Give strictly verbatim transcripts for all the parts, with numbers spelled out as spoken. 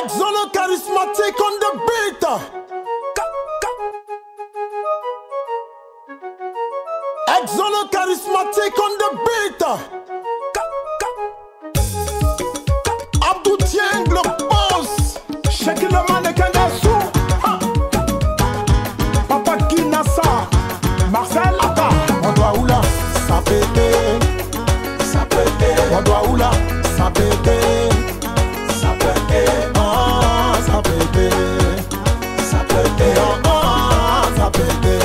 Exolo charismatique on the beat. Exolo charismatique on the beat. Abdou Tieng le boss. Shake le mannequin d'assaut. Papa Kinassa. Marcel Ata. On doit où là? Ça pété. Ça pété. On doit où là? Ça pété. Ça pété. Ah, ça pété. Ça pété. Ah, ça pété.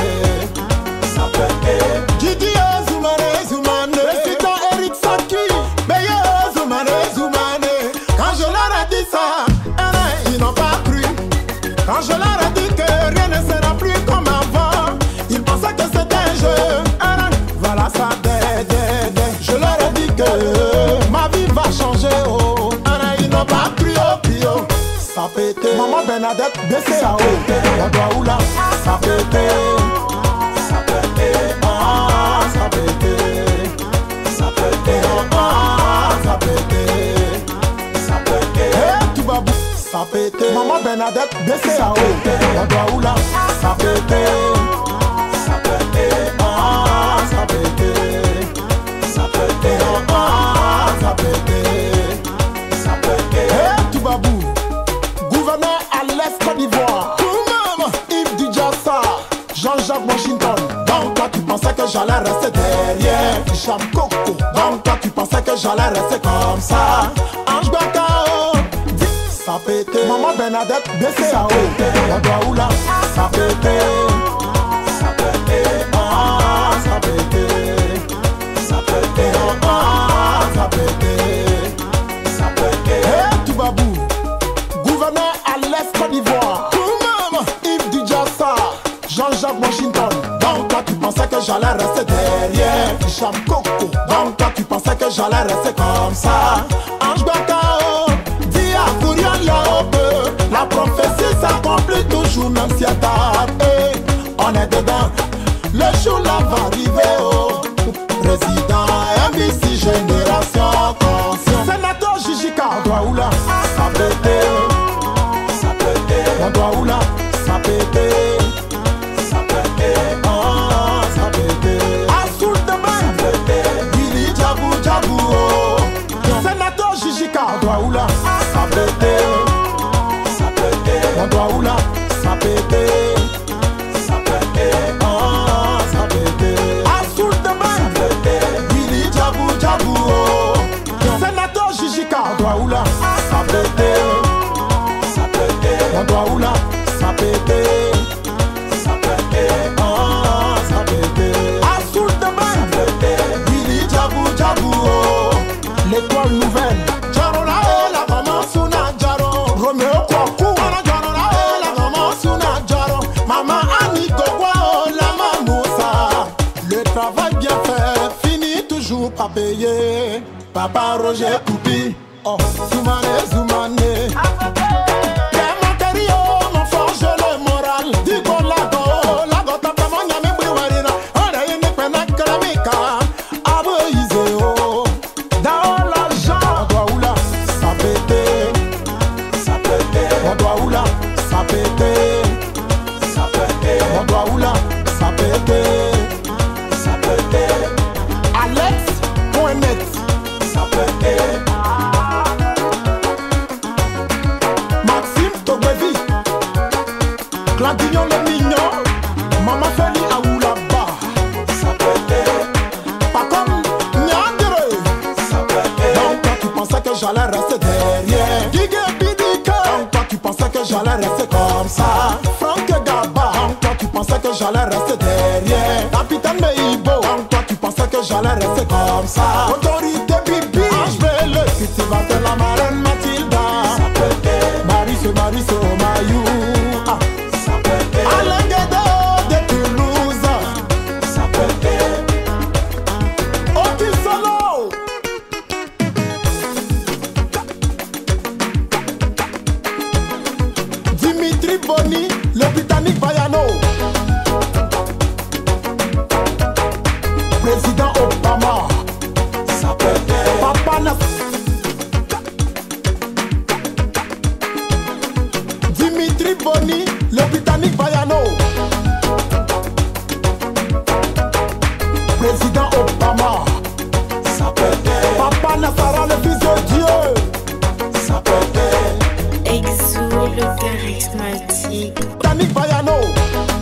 Ça pété. Didi Zoumane, Zoumane. Président Eric Saki. Meilleur Zoumane, Zoumane. Quand je leur ai dit ça, ils n'ont pas cru. Quand je leur ai dit que rien ne sera plus comme avant, ils pensaient que c'était un jeu. Voilà ça, dé, dé, dé. Je leur ai dit que ma vie va changer. Oh, ils n'ont pas cru au pio. Ça pété. Maman Bernadette, baissez à haut. On doit où là? Ça pété. Ça pété. Ah, ça pété. Ça pété. Ah, ça pété. Ça pété. Eh, tout va bout. Ça pété. Maman Bernadette, baissez à haut. On doit où là? Ça pété. Ça pété. Ah, ça pété. Ça pété. Ah, ça pété. Ça pété. Eh, tout va bout. Gouverneur à l'Est Côte d'Ivoire. Tout-même, Yves Didjassa, Jean-Jacques Washington. Donc toi tu pensais que j'allais rester derrière Hicham Coco. Donc toi tu pensais que j'allais rester comme ça. Ange Bakao, ça pété. Maman Bernadette, baissez à haut. On doit où là? Ça pété. Ça pété. Ah, ça pété. Ça pété. Ah, ça pété. Ça pété. Eh, tout va bout. Gouverneur à l'Est Côte d'Ivoire. Tout-même, Yves Didjassa, Jean-Jacques Washington. Donc toi tu pensais que j'allais rester derrière Hicham Coco. Donc toi tu pensais que j'allais rester comme ça. Ange Bakao, dis à Kourian Yaope, la prophétie s'accomplit toujours même si elle tarde. Hey, on est dedans, le jour là va arriver. Oh, président M B C Génération Conscience. Sénateur Jijika, on doit où là? Ça pété. Ça pété. On doit où là? Ça pété. Ça pété. Ah, ça pété. Assoul de main. Ça pété. Billy Djabou Djabou. Oh, sénateur Jijika, on doit où là? Ça pété. Ça pété. On doit où là? Ça pété. Ça pété. Ah, ça pété. Assoul de main. Ça pété. Billy Djabou Djabou. Oh, sénateur Jijika, on doit où là? Ça pété. Ça pété. On doit où là? Ça pété. Ça pété. Ah, ça pété. Assoul de main. Ça pété. Billy Djabou Djabou. Oh, l'étoile nouvelle. Jaro la oh, la maman Suna Jaro. Roméo Kwaku. Ana Jaro la oh, la maman Suna Jaro. Maman Annie Gogwa oh, la mamoussa. Le travail bien fait finit toujours pas payé. Papa Roger Koupi. Oh, Zoumane, Zoumane. Clantignon le mignon, maman Feli Aoulaba. Ça pété. Pas comme Nyandere. Ça pété. Donc toi tu pensais que j'allais rester derrière Guigui Bidika. Donc toi tu pensais que j'allais rester comme ça. Franck Gaba. Donc toi tu pensais que j'allais rester derrière Capitaine Meibo. Donc toi tu pensais que j'allais rester comme ça. Autorité Bibi. H V L. Si tu vas te la marraine Mathilda. Ça pété. Maris, Maris, Omayou. Ah. Boni, le Britannique Bayano. Président Obama. Ça peut être. Papa Nas. Tony Boni, le Britannique Vaiano. Président Obama, ça pétait. Papa Nassara, le fils de Dieu, ça pétait. Exo, le charismatique. Britannique Vaiano.